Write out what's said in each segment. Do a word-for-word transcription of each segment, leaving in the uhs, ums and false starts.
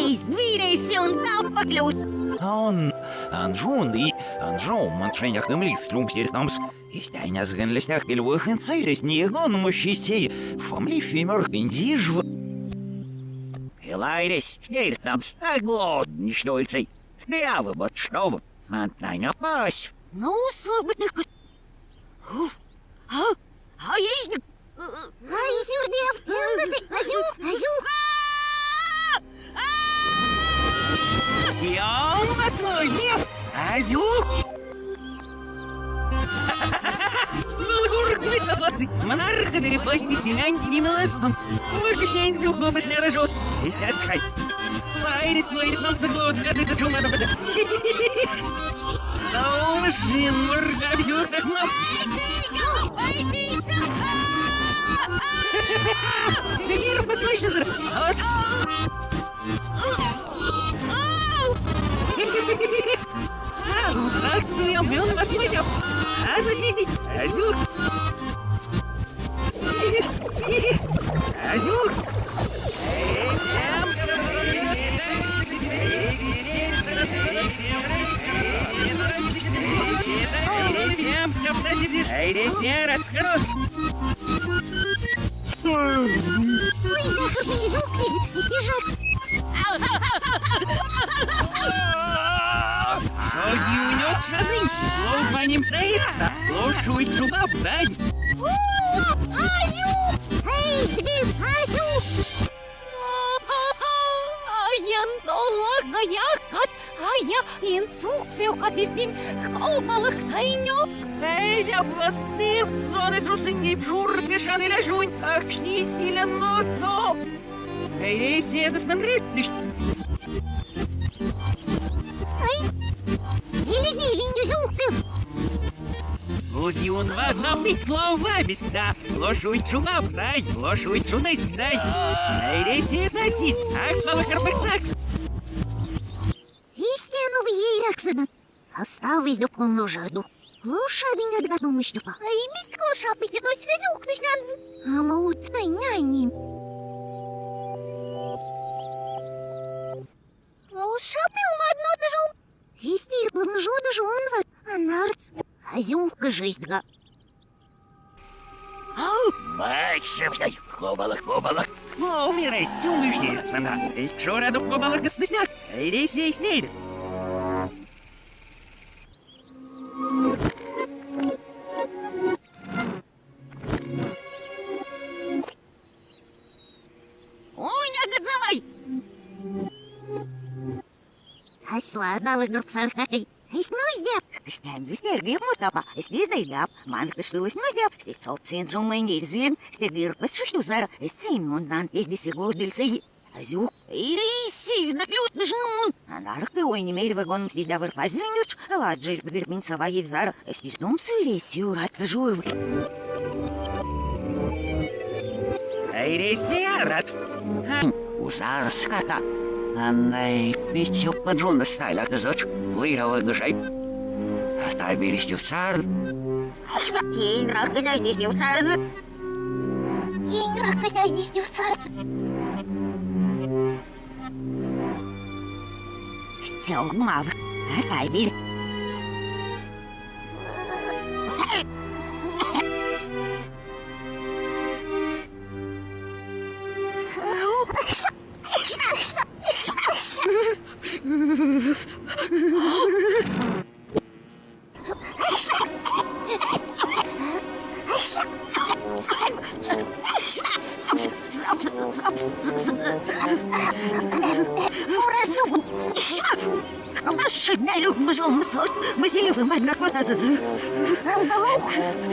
Trīs dvīrēsi un tā pakļūt. Он, Анжун и Анжоу, маншенях гамлив, струмстиртамс. Истайнас ганлеснях гельвых инцейлес, не гон мощистей, фамли фимер гандижв. Елайрес, стиртамс, а глод, не штольцей. Стрявы, вот что, мантайна пась. Ну, слабых. Уф, а, а есть... Азюрдев, азю, азю. Я у вас воздев, азюк. Малгурк, здесь нас лацы. Монарха дерепасти селянки не милостом. Выкишня инзюк, но пошли рожот. Здесь отсхай. Лайрис, лайрис, нам соглот, как это чума на беда. Стал машин, морга, бзюр, как нав. Снегир, послышно зра. Вот. Засуем, он вас выйдет. А ну сиди, Азюк. Азюк. Эй, Сера, хорош. Ой, Захар, понизок сидит, не снижать. Шоги унет шазы, лов по ним тает, лошуй чуба вдаль. Азю! Эй, сидит, Азю! Аян доллар, аякат, ая инсук феокатитин, хаумалых тайнёк. Эй, я властным, зоны джусынги, бжур, мешаны ляжунь, акшни силен нотно. Эй, седас нанрытлиш. Елизни, линдюзюк. Луди он в одном метлова да. Лошуй чума вдай, лошуй чунесть дай. Эй, седа сист, ах, малакарбексакс. Истину в ей раксадан. Оставись до помножаду. Лошадин отгад думаштупа. А и мист лошапи, но связюк нишнанзы. А маут тайнайним. Лошапи умадно дажум. Истир помножу дажунва. Анарц. Азюка жизньга. Ау, максимстай, кобалах, кобалах. Ну, умирай, сюмыш нет, свана. Эй, шо раду кобалах гостысняк? Эй, рейси, снейд. Ой, не отзывай! Асладала дурцархай. Es nozdēju, ka šķēm visniek gribmu tāpā, es nīrdēju, man kašvilis nozdēju, es čopcien žumaiņi ir ziem, es te girpas šušķu zara, es cīm un dan es disi glūždiļsēji. Azūk, ir īsi, nakļūt žumun. Anārk te oiņi mēri vagonums dīdāvar paziņuč, lādžēļ padirpiņ savā jev zara, es tīr domcu rēsi jūr atvažoju. Эй, рейси, арат. Uzāra skatā. Анай, пичу поджон стайла казач, лирова гжай. Tā ir bijusi jau cārda. Īņrāk, ka neaizies jau cārda. Īņrāk, ka neaizies jau cārda. Stilg mava. Tā ir bijusi. Машина любим жом сот, мы селивы мать на кота зазу. Амбалух.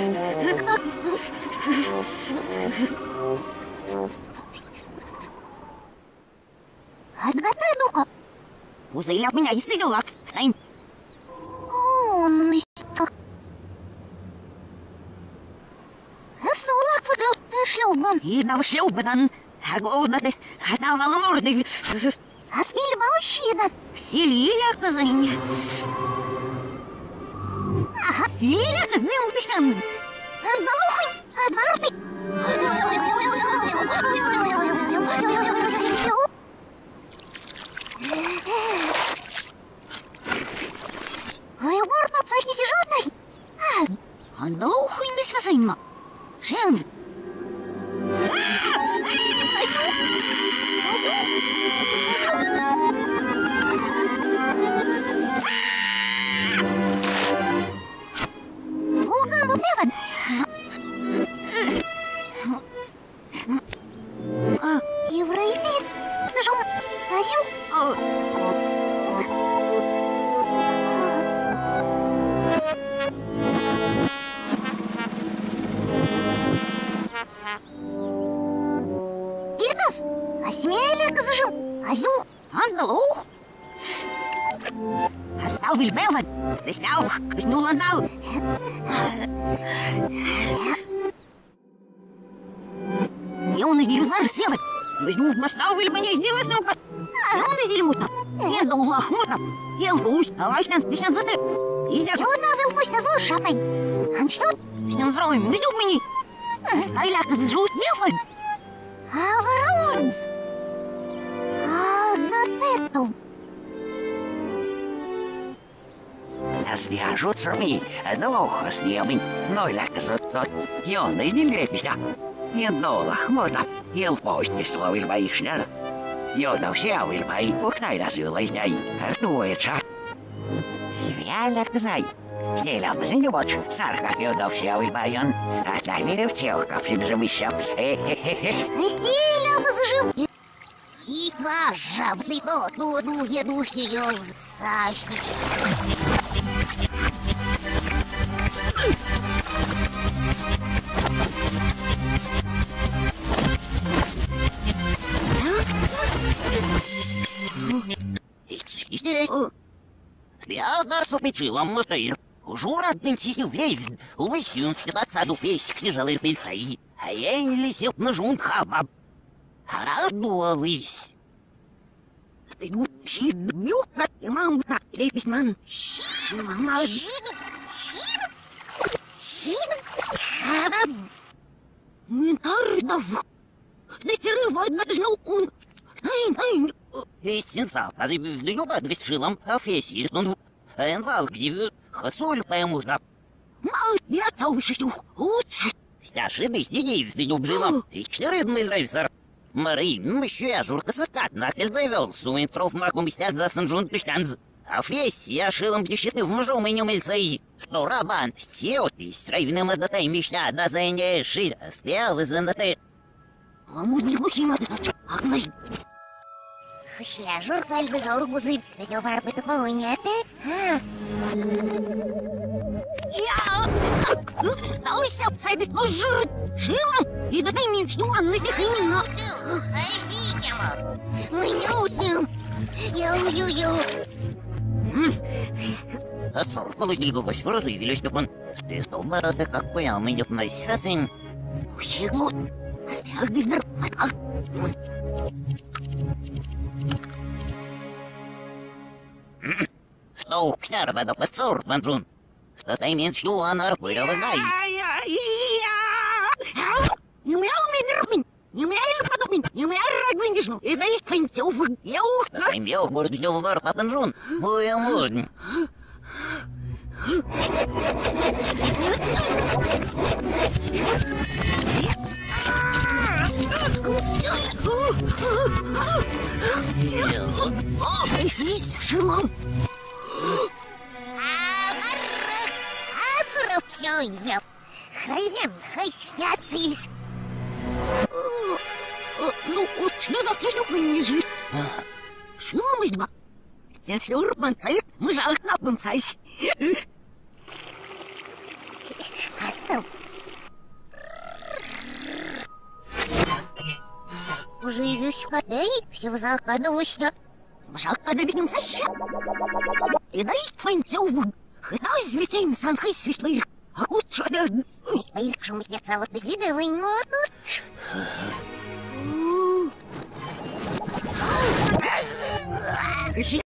Отгадай, ну-ка. Узыля меня и стрелила. Он мистер. Снова квадрат шлюбан. И на шлюбан. А главное, это маломордый. А спили мужчина. Вселили казань. Ага, вселили казань, ты что? Арбалухой, отварный. 「 нас. А смеля зажим. Азу, ангелух. Остав вильбеван. Став, ксну ландал. Я он изделю зараз севать. Возьму в мостав вильбане сделать нам как. Он изделю мутав. Я да улах мутав. Я лгусь, а вашнан стишан заты. Я навел мощь на зло шапай. А что? Стишан зроем, веду мне. Стайляка зажут мефан. А вронс. А на эту. Astjāžot sarmī, nalohas diemi, noiläkäsot tot, jonne iznin liepistä. Ien nolla, mutta ilpoisti slovilma iksnär. Jodav sjauvilma ei puhnaidas yleisnäi, tuetsa. Sviäläkäsai. Snelläpä sinne vots, sarkak jodav sjauvilma jon. Ähtää videot seuhkapsim se missaps. Snelläpä zажил. И жабный тот, ну, ну, ведушный ел, сачный. Я дарцу печилом мотыр. Журадным сисю вейв, улысюн, что отсаду фейсик тяжелый пельцей. А я не лисел на жун хабаб. Радовались. Ты ну, щит, бьют, и мам, так, лепись, ман. Щит, щит, щит, хабаб. Ментардов. Да терывай, надо ж наукун. Ай, ай. Истинца, а ты вдаю адрес шилом, а фесит, он энвал, где хасоль поймут. Мал, я цаушу, лучше. Стяшины с ней вдаю бжилом, и четыре дмы нравится. Марим, еще я журка сакат, нахель завел, суинтров маком стят за санжун пиштанз. А феси я шилом дещеты в мужом и не мельцей. Что рабан, стеоти, с райвным отдатай мечта, да за не шиль, спел из отдатай. Ламудник мужчина, ты тут, агнай. Хшля, журка, альбы за ургузы, это варбы то понятно, а? Я... Тауся, сайбит мужур, шилом, и датай меньшню, анны стихина. А если тема? Мы не утнем. Йоу-йоу-йоу. Отцор, положили губось в розу и велись он. Ты что, барата, как поял, мы идет на связень. Щеглот, остях дивнер, матах. Что, кшнар, бада подцор, манжун. Что ты меньшню, а на арпырова гай. Не умею меня, не умею подобин, не умею радвинишну, и да их финцов, я ух. Ты имел гордую вар, папанжун, боя модн. Ой, физ, шелом. Асрапсёнья. Хайнем, хай снятся. Ну, вот что за цешнух не жить. Шилом из два. Тем шлюр манцайт, мы жалк на пунцайш. Уже есть кадай, все закадывалось. Жалко, когда без ним саща. И дай фанцев. Хай звитем санхай свишлых. А вот что да... Ой, шум снятся вот видовый, но... Щит,